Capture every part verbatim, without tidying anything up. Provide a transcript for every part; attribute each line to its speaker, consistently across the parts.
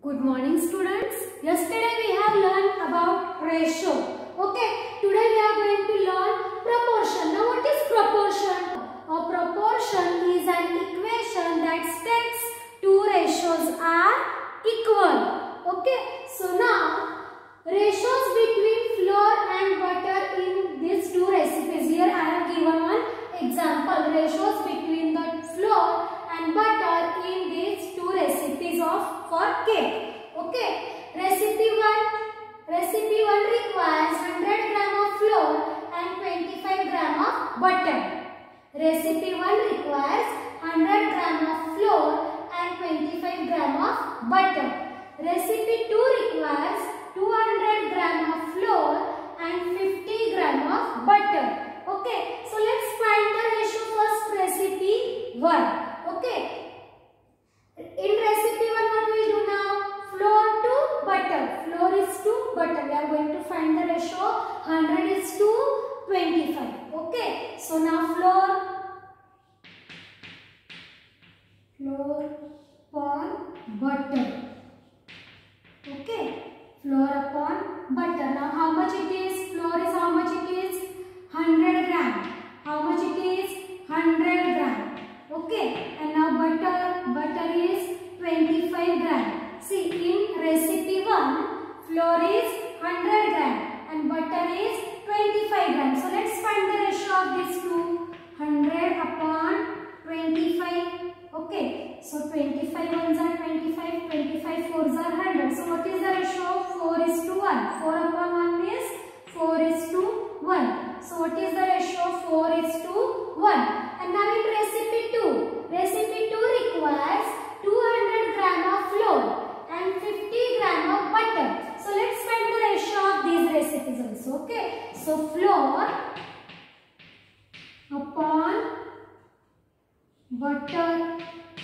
Speaker 1: Good morning students. Yesterday we have learned about ratio. Okay. Today we are going to learn proportion. Now what is proportion? A proportion is an equation that states two ratios are equal. Okay. So now ratios between flour and butter in these two recipes. Here I have given one example. Ratios between the flour and butter in these two recipes of for cake. Okay. Recipe one. Recipe one requires one hundred gram of flour and twenty-five gram of butter. Recipe one requires one hundred gram of flour and twenty-five gram of butter. Recipe two requires two hundred gram of flour and fifty gram of butter. Okay. So let's find the ratio first. Recipe one. Okay. In recipe one, what we will do now? Flour to butter. Flour is to butter. We are going to find the ratio. one hundred is to twenty-five. Okay. So now flour. Flour upon butter. Okay. Flour upon butter. Now how much it is? Flour is how much it is? one hundred gram. How much it is? one hundred gram. Okay. And now butter. Butter is twenty-five gram. See, in recipe one, flour is one hundred gram and butter is twenty-five gram. So let's find the ratio of these two. one hundred upon twenty-five. Okay. So twenty-five ones are twenty-five, twenty-five fours are one hundred. So what is the ratio? four is to one. four upon one is four is to one. So what is the ratio? four is to one. And now in recipe two. Recipe two requires two hundred gram of flour and fifty gram of butter. So let's find the ratio of these recipes also. Okay. So flour upon butter.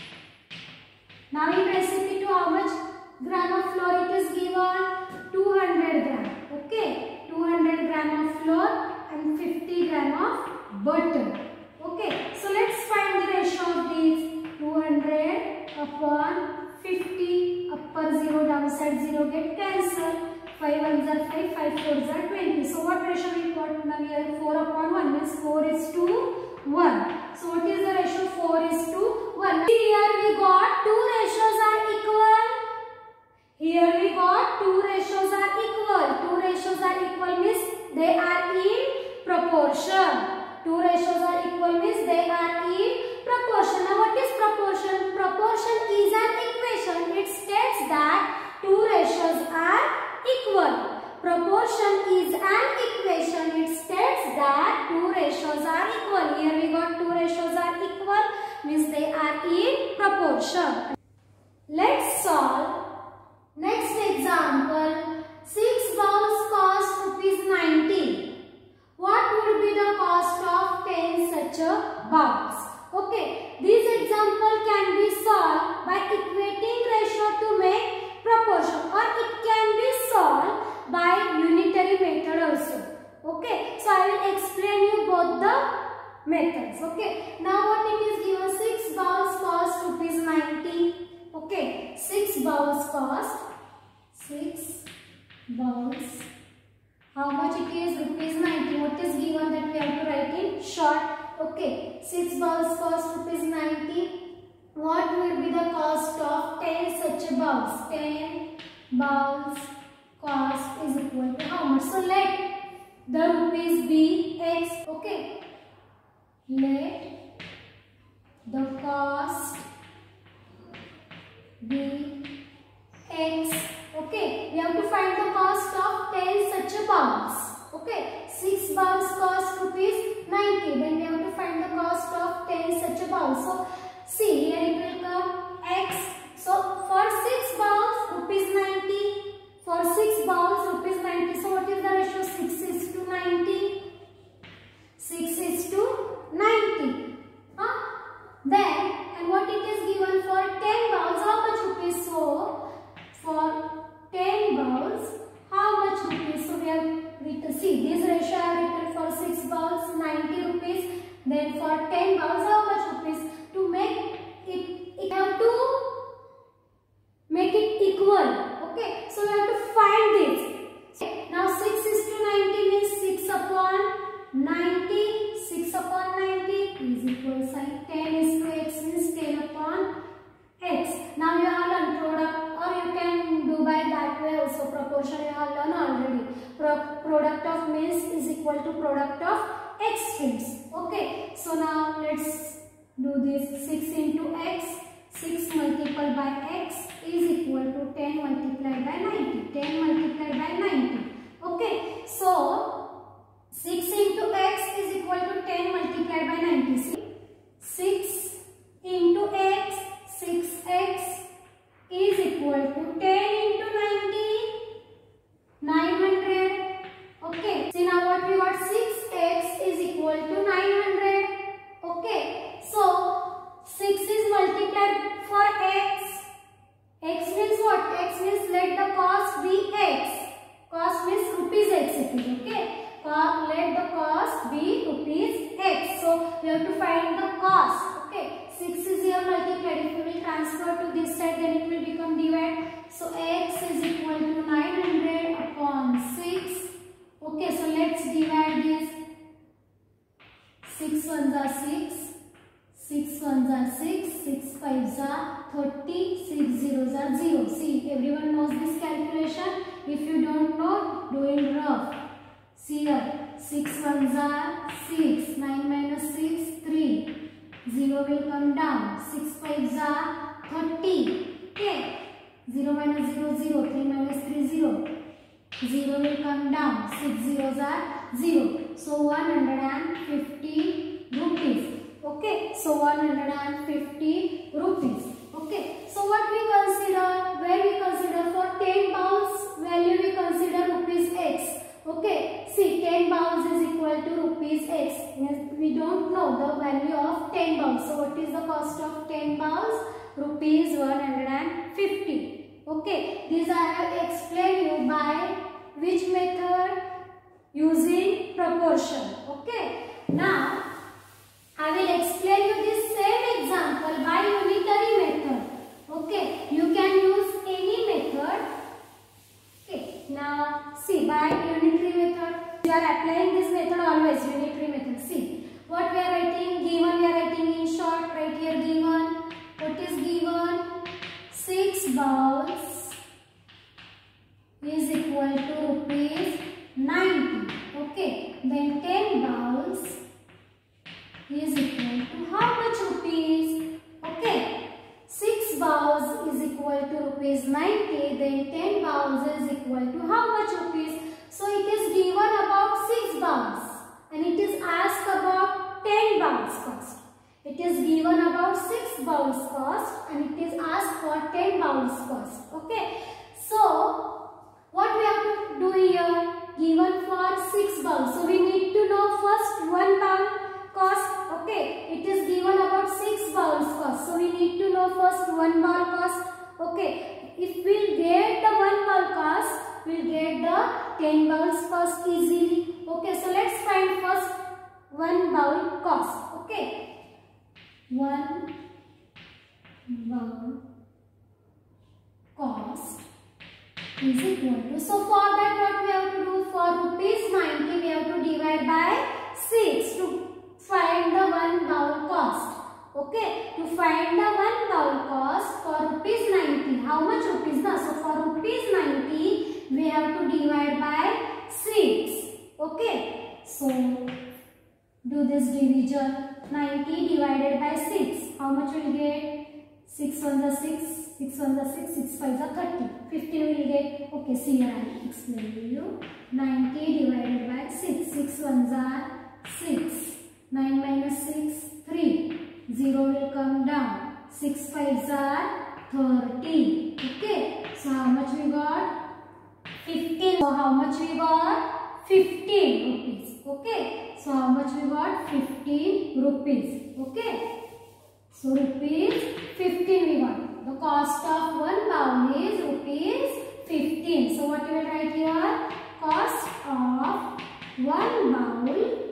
Speaker 1: Now in recipe two, how much gram of flour it is given? two hundred gram. Okay. two hundred gram of flour and fifty gram of butter. Okay. So let's find the ratio of these. two hundred upon fifty. Upper zero, downside zero get cancelled. five ones are five, five fours are twenty. So what ratio we got now here? four upon one means four is to one. So what is the ratio? four is to one. See, here we got two ratios are equal. Here we got two ratios are equal. Two ratios are equal means they are in proportion. Two ratios are equal means they are in proportion. Now what is proportion? Proportion is an equation. It states that two ratios are equal. Proportion is an equation. It states that two ratios are equal. Here we got two ratios are equal means they are in proportion. Let's solve. Next example. six bowls cost rupees ninety. What would be the cost of ten such a bowls? Okay. This example can be solved by equating ratio to make proportion, or it can be solved by unitary method also. Okay. So I will explain you both the methods. Okay. Now what it is given? six bowls cost rupees ninety. Okay. six bowls cost. six bowls. How much it is? Rupees ninety. What is given that we have to write in short? Okay. six bowls cost rupees ninety. What will be the cost of ten such bowls? ten bowls cost is equal to how much? So let the rupees be x. Okay. Let the cost be x. Okay. We have to find the cost of ten such bowls. Okay. six bowls cost rupees ninety. Then we have to find the cost of ten such bowls. So see, here it will come x. So for six bowls rupees ninety. For six bowls rupees ninety. So what is the ratio? six is to ninety. six is to ninety. Huh? Then, and what it is given for ten bowls? How much rupees? So for ten bowls, how much rupees? So we have written, see, this ratio I have written for six bowls ninety rupees. Then for ten bowls, how much rupees? To make it, it have to make it equal. product, product of means is equal to product of extremes. Okay, so now let's do this. Six into x, six multiplied by x is equal to ten multiplied by ninety. ten multiplied by ninety. Okay, so six into x is equal to ten multiplied by ninety. See, six into x, six x is equal to ten into ninety, nine hundred. Okay, see now what we got? six x is equal to nine hundred. Okay, so six is multiplied for x. X means what? X means let the cost be x. Cost means rupees x it is. Okay, let the cost be rupees x. So we have to find the cost. Okay, six is here multiplied. If we will transfer to this side, then it will become divide. So x is equal to nine hundred upon six. Okay, so let's divide this. six ones are six, six ones are six, six fives are thirty, six zeros are zero. See, everyone knows this calculation. If you don't know, do in rough. See here, six ones are six, nine minus six, three. zero will come down. six fives are thirty. Okay, zero minus zero, zero. three minus three, zero. zero will come down. six zeros are zero. So one hundred fifty rupees. Okay, so one hundred fifty rupees. Okay, so what we consider? Where we consider for ten bowls value we consider rupees x. Okay, see, ten bowls is equal to rupees x. We don't know the value of ten bowls. So what is the cost of ten bowls? Rupees one hundred fifty. Okay, these I have explained you by which method? Using proportion. Okay, now I will explain you this same example by unitary method. Okay, you can use any method. Okay, now see, by unitary method, we are applying this method always, unitary method. See, what we are writing? Given, we are writing in short, right here given. What is given? six bowls is equal to rupees ninety. Okay, then ten bowls is equal to how much rupees? Okay, six bowls is equal to rupees ninety, then ten bowls is equal to how much rupees? So it is given about six bowls and it is asked about ten bowls cost. It is given about six bowls cost and it is asked for ten bowls cost. Okay, so what we have to do here? Given for six bowls, so we need to know first one bowl cost. Okay, it is given about six bowls cost, so we need to know first one bowl cost. Okay, if we get the one bowl cost, we will get the ten bowls cost easily. Okay, so let's find first one bowl cost. Okay, one bowl cost is equal to, so for that what we have to do? For rupees ninety we have to divide by six to find the one bowl cost. Okay, to find the one bowl cost for rupees ninety, how much rupees? Na? So for rupees ninety we have to divide by six. Okay, so do this division. Ninety divided by six, how much will get? Six ones are six, six ones are six, six fives are thirty. Fifteen will get. Okay, see here I will explain to you. Ninety divided by six, six ones are six. Nine minus six, three. Zero will come down. Six fives are thirty. Okay, so how much we got? Fifteen. So how much we got? Fifteen rupees. Okay, so how much we got? Fifteen rupees. Okay, so rupees fifteen we got. The cost of one bowl is rupees fifteen. So what you will write here? Cost of one bowl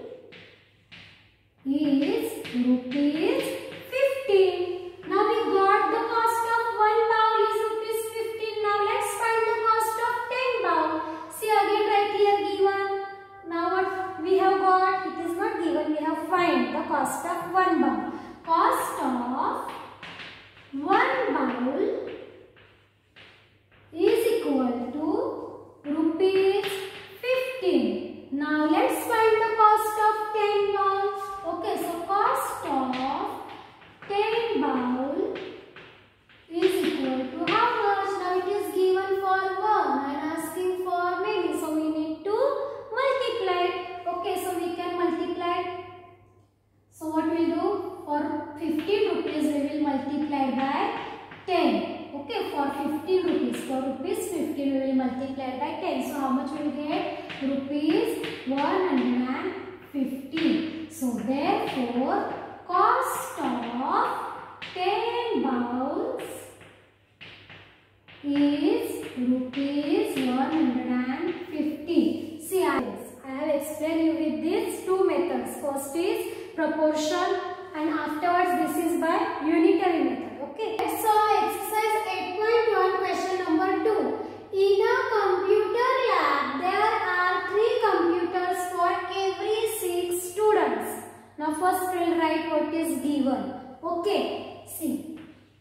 Speaker 1: is rupees fifteen. Now we got the cost of one bowl is rupees fifteen. Now let's find the cost of ten bowl. See again right here given. Now what we have got? It is not given. We have find the cost of one bowl. Cost of one bowl is equal to rupees fifteen. ten bowl is equal to how much? Now it is given for one and asking for many. So we need to multiply. Okay, so we can multiply. So what we will do? For fifteen rupees we will multiply by ten. Okay, for fifteen rupees. For rupees fifteen we will multiply by ten. So how much we will get? Rupees one hundred fifty. So therefore cost of ten bowls is rupees one hundred fifty. See, I have explained you with these two methods. First is proportion and afterwards this is by unitary method. Okay. So exercise eight point one question number two. In a computer lab there are three computers for every six students. Now first we will write what is given. Okay. See.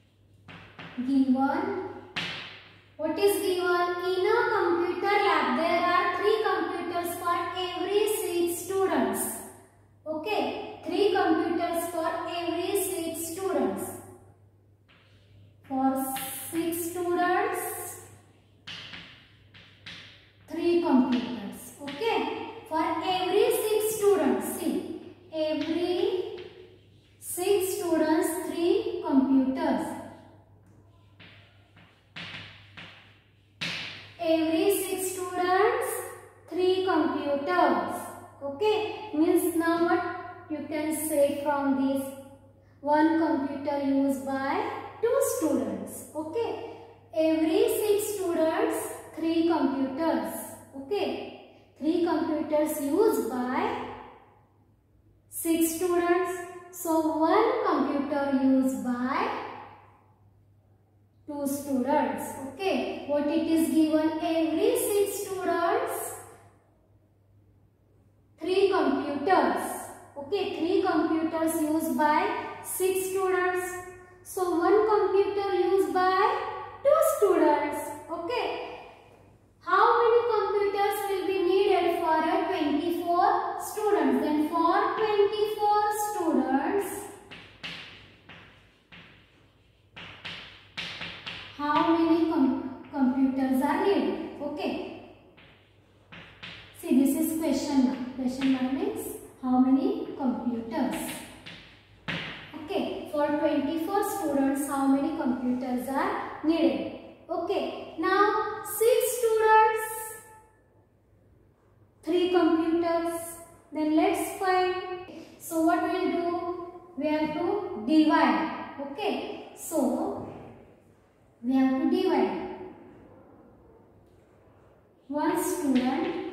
Speaker 1: Given. What is given? In a computer lab there are three computers for every six students. Okay. Three computers for every six students. For six students, three computers. Okay. For every six students, see, every six students, three computers. Every six students, three computers. Okay. Means now what you can say from this? One computer used by two students. Okay. Every six students, three computers. Okay. Three computers used by six students. So one computer used by two students. Okay. What it is given? Every six students, three computers. Okay. Three computers used by six students. So one computer used by two students. Okay. How many computers will be needed for a twenty-four students? Then for twenty-four students, how many com computers are needed? Okay. See, this is question mark. Question mark means how many computers? Okay. For twenty-four students, how many computers are needed? Okay. Now, six students, three computers. Then let's find. So what we will do? We have to divide. Okay. So we have to divide. One student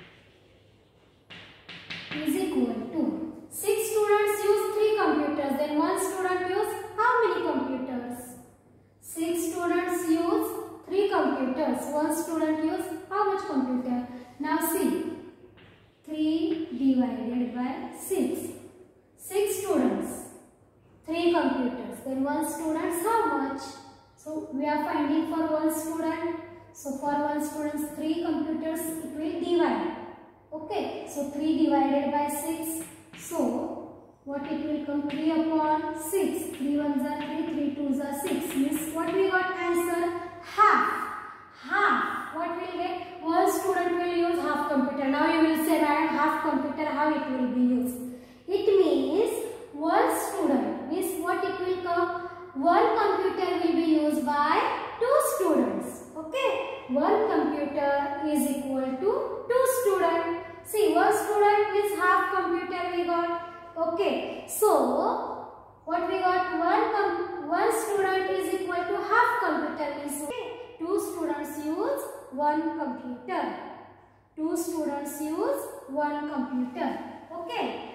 Speaker 1: is equal to six students use three computers. Then one student use how many computers? Six students use three computers. One student use how much computer? Now see, three divided by six. Six students, three computers. Then one student how much? So we are finding for one student. So for one student, three computers, it will divide. Okay. So three divided by six. So what it will come? three upon six. three ones are three, three twos are six. Means what we got answer? Half. Half. What will get? One student will use half computer. Now you will say that half computer, how it will be used? It means one student. Means what it will come? One computer will be used by two students. Okay. One computer is equal to two students. See, one student means half computer we got. Okay. So, what we got? One com one student is equal to half computer means okay. Two students use one computer. Two students use one computer. Okay.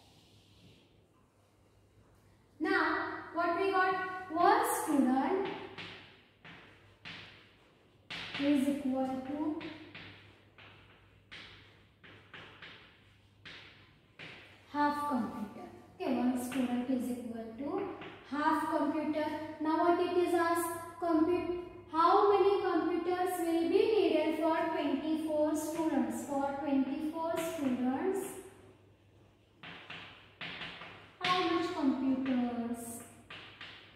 Speaker 1: Now, what we got? One student is equal to half computer. Okay, one student is equal to half computer. Now what it is asked? Compute. How many computers will be needed for twenty-four students? For twenty-four students, how much computers?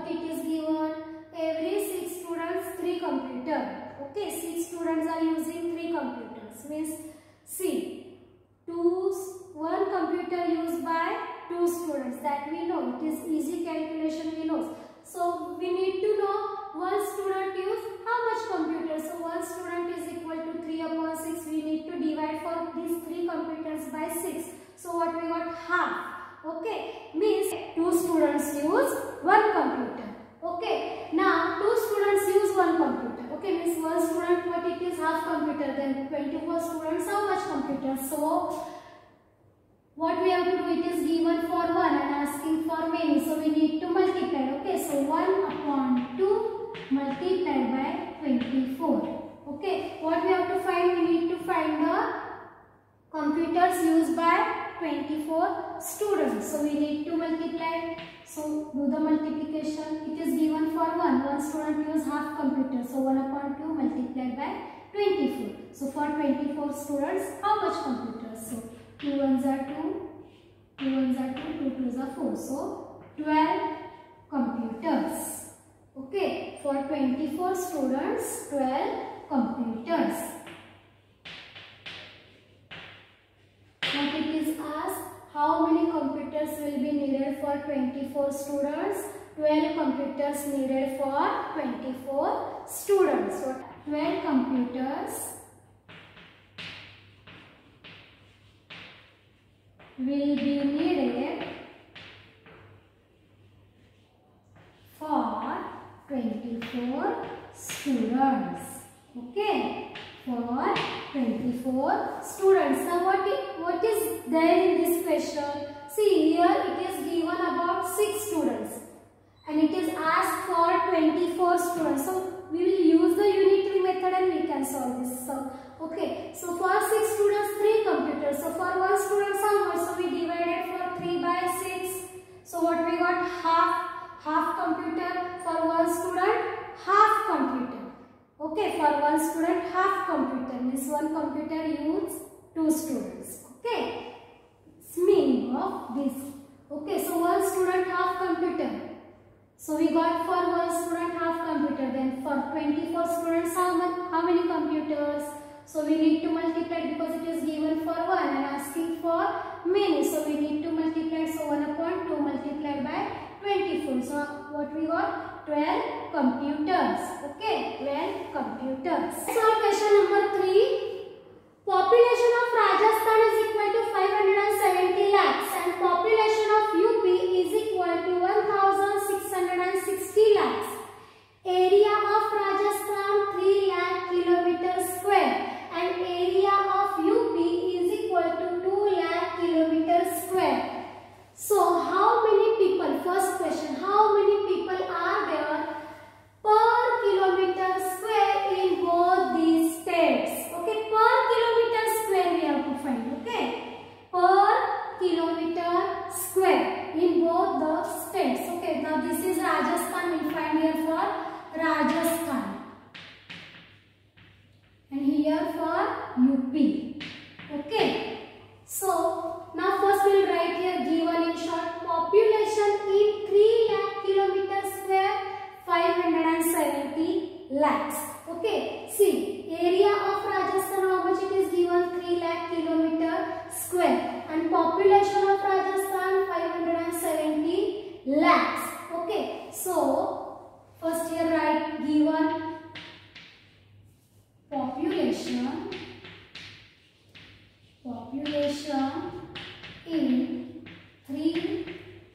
Speaker 1: what it is given? Every six students, three computer. Okay, six students are using three computers. Means, see, two, one computer used by two students. That we know. It is easy calculation we know. So, we need to know one student use how much computer. So, one student is equal to three upon six. We need to divide for these three computers by six. So, what we got? Half. Okay, means two students use one computer. Okay, now two students use one computer. Okay, means one student, what it is, half computer. Then twenty-four students, how much computer? So, what we have to do, it is given for one and asking for many. So, we need to multiply. Okay, so one upon two multiplied by twenty-four. Okay, what we have to find? We need to find the computers used by twenty-four students. So, we need to multiply. So, do the multiplication. It is given for one. One student use half computer. So, one upon two multiplied by twenty-four. So, for twenty-four students, how much computers? So, two ones are two, two ones are two, two twos are four. So, twelve computers. Okay, for twenty-four students, twelve computers. What it is asked, how many computers will be needed for twenty-four students? twelve computers needed for twenty-four students. So, twelve computers will be needed for twenty-four students. Okay, for twenty-four students. Now, what is, what is there in this question? See, here it is given about six students and it is asked for twenty-four students. So, we will use the unitary method and we can solve this. So, okay, so for six students, three computers. So, for one student, how much? So, we divided for three by six. So, what we got? Half. Half computer. For one student, half computer. Okay, for one student, half computer. Means one computer use two students. Okay, it's meaning of this. Okay, so one student, half computer. So, we got for one student, half computer. Then for twenty-four students, how many, how many computers? So, we need to multiply because it is given for one and asking for many. So, we need to multiply. So, one upon two multiplied by twenty-four. So, what we got? twelve computers. Okay, twelve computers. So, question number three. Population of Rajasthan is equal to five hundred seventy lakhs and population of U P is equal to one thousand six hundred sixty lakhs. Area of Rajasthan three lakh kilometers square and area of U P is equal to two lakh kilometers square. So, how many people, first question, how many people are there per kilometer square in both these states? Okay, per kilometer square we have to find, okay, per kilometer square in both the states. Okay, now this is Rajasthan, we find here for Rajasthan and here for U P. Okay, so now first we will write here given in short population in three lakh kilometers square, five hundred seventy lakhs. Okay, see, area of Rajasthan, how much it is given? three lakh kilometer square and population of Rajasthan five hundred seventy lakhs. Okay, so first here write given population population in three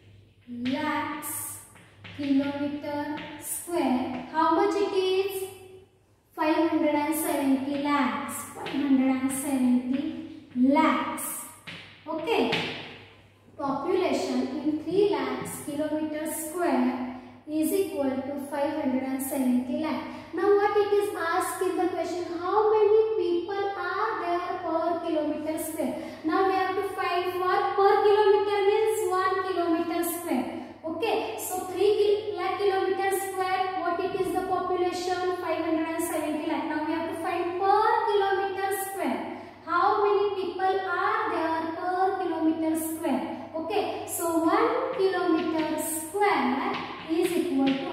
Speaker 1: lakhs kilometer square. How much it is? five hundred seventy lakhs. five hundred seventy lakhs. Okay. Population in three lakhs kilometer square is equal to five hundred seventy lakhs. Now what it is asked in the question, how many people are there per kilometer square? Now we have to find for per kilometer means one kilometer square. Okay, so three lakh kilometer square, what it is the population? five hundred seventy lakh. Now we have to find per kilometer square. How many people are there per kilometer square? Okay, so one kilometer square is equal to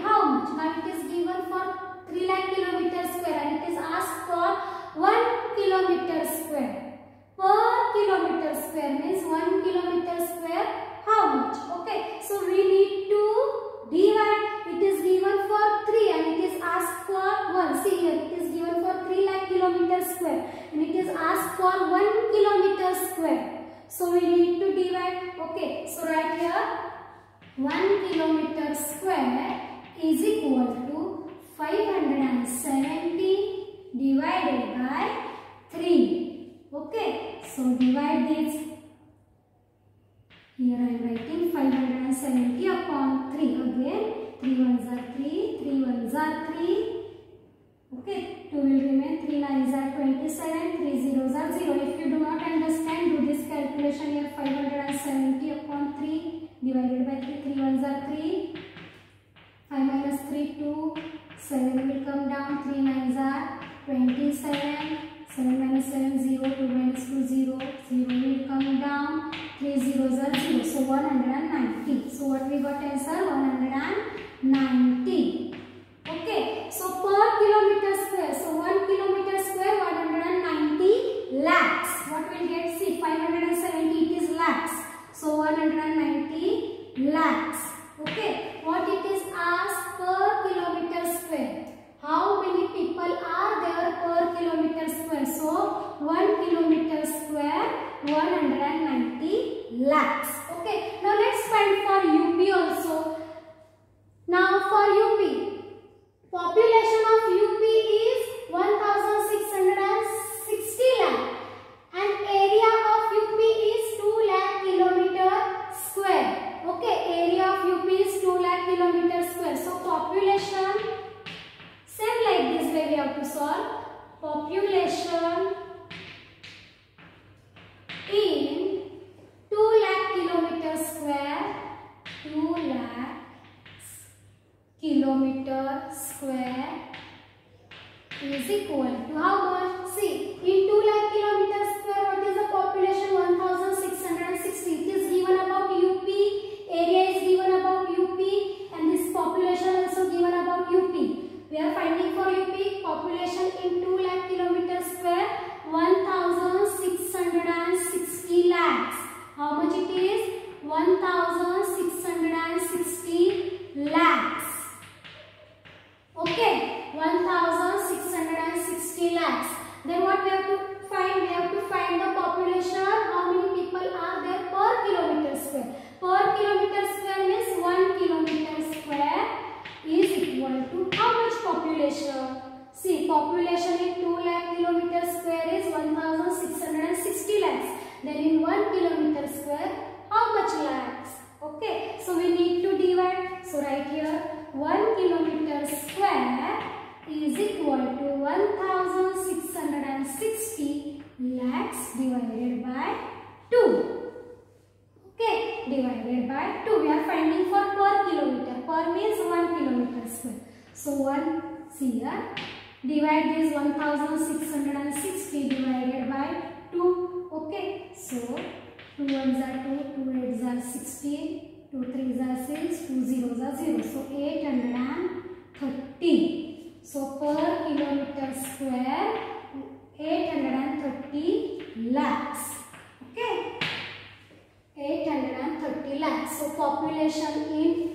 Speaker 1: square means one kilometer square. How much? Okay, so we need to divide. It is given for three and it is asked for one. See here, it is given for three lakh kilometer square and it is asked for one kilometer square. So we need to divide. Okay, so right here, one kilometer square is equal to five hundred seventy divided by three. Okay, so divide this. Here I am writing five hundred seventy upon three. Again, three ones are three, three ones are three. Okay, two will remain, three nines are twenty-seven, three zeros are zero. If you do not understand, do this calculation here. five hundred seventy upon three divided by three, three ones are three. five minus three, two. seven will come down, three nines are twenty-seven. seven minus seven, zero. two minus two, zero. zero will come down. three zeros are zero. So one hundred ninety. So what we got answer? one hundred ninety. Okay. So per kilometer square. So one kilometer square, one hundred ninety lakhs. What will get? See, five hundred seventy it is lakhs. So one hundred ninety lakhs. Okay. What it is asked per kilometer square. How many people are there per kilometer square? So one kilometer square, one hundred ninety lakhs. Okay. Now let's find for U P also. Now for U P, population of U P is one thousand six hundred sixty lakh and area of U P is two lakh kilometer square. Okay, area of U P is two lakh kilometer square. So population, same like this way we have to solve. Population in two lakh kilometer square, two lakh kilometer square is equal to how much? See, in two lakh kilometer square, what is the population? one thousand six hundred sixty. It is given about U P, area is given about U P and this population also given about U P. We are finding for U P population in two lakh kilometer square, one thousand six hundred sixty lakhs. How much it is? one thousand six hundred sixty lakhs. Okay, one thousand six hundred sixty lakhs. Then what we have to find? We have to find the population. How many people are there per kilometer square? Per kilometer square means one kilometer square is equal to how much population? See, population in two lakh kilometer square is one thousand six hundred sixty lakhs. Then in one kilometer square, how much lakhs? Okay, so we need to divide. So right here, one kilometer square is equal to one thousand six hundred sixty lakhs divided by two. Okay, divided by two. We are finding for per kilometer. Per means one kilometer square. So one, see here, divide this one thousand six hundred sixty divided by two. Okay, so two ones are two, two eights are sixteen, two threes are six, two zeros are zero. So eight hundred thirty. So per kilometer square, eight hundred thirty lakhs. Okay, eight hundred thirty lakhs. So population in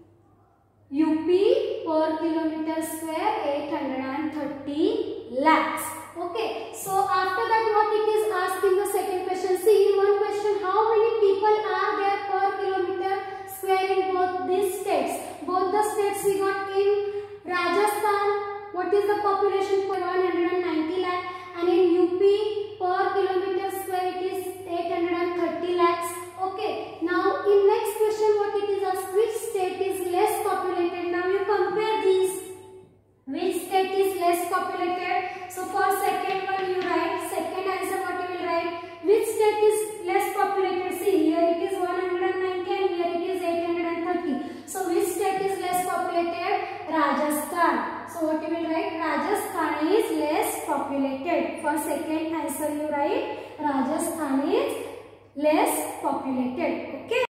Speaker 1: U P per kilometer square, eight hundred thirty lakhs. Okay, so after that what it is asked in the second question? See, in one question, how many people are there per kilometer square in both these states? Both the states we got in Rajasthan. What is the population for one hundred ninety lakh? And in U P per kilometer square it is eight hundred thirty lakhs. Okay, now in next question what it is asked? Which state is less populated? Now you compare these. Which state is less populated? So for second one you write, second answer what you will write? Which state is less populated? See, here it is one hundred ninety and here it is eight hundred thirty. So which state is less populated? Rajasthan. So what you will write? Rajasthan is less populated. For second answer you write Rajasthan is less populated.